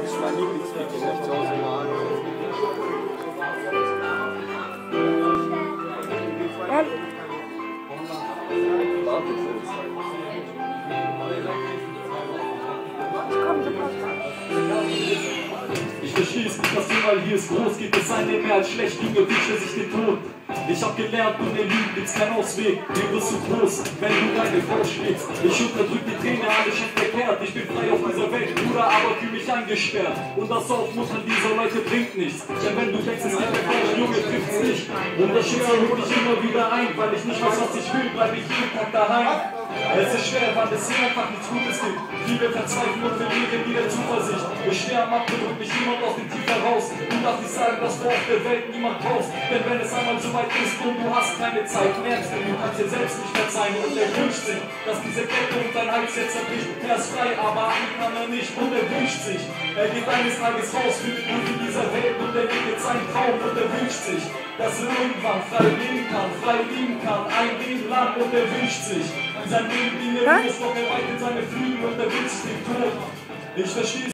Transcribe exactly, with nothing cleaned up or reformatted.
Das ist mein Lieblingslied, den ich zu Hause immer anhöre. Ich verstehe es nicht, was du mal hier ist groß. Gibt es einen, der mehr als schlecht Junge wünsche sich den Tod. Ich hab gelernt, und der Lügen gibt's keinen Ausweg. Mir wirst du groß, wenn du deine Frau schlägst. Ich unterdrück die Träne, alles schon verkehrt. Ich bin frei auf dieser Welt, Bruder, aber fühl mich eingesperrt. Und das Aufmuntern dieser Leute bringt nichts. Denn wenn du denkst, es geht der falsche Junge, trifft's nicht. Und das Schicksal holt dich immer wieder ein. Weil ich nicht weiß, was ich will, bleib ich jeden Tag daheim. Es ist schwer, weil es hier einfach nichts Gutes gibt. Viele verzweifeln und verlieren wieder Zuversicht. Ich sterbe ab, drückt mich jemand aus dem Tief heraus. Du darfst nicht sagen, dass du auf der Welt niemand brauchst. Denn wenn es einmal so weit ist und du hast keine Zeit, merkst du, du kannst dir selbst nicht verzeihen. Und er wünscht sich, dass diese Kette um dein Hals jetzt zerbricht. Er ist frei, aber atmen kann er nicht. Und er wünscht sich, er geht eines Tages raus, findet gut in dieser Welt. Und er lebt jetzt einen Traum. Und er wünscht sich, dass er irgendwann frei leben kann, frei lieben kann, ein Leben lang. Und er wünscht sich, sein Leben ging er los, doch er weitet seine Flügel und er wünscht sich den Tod. Ich verstehe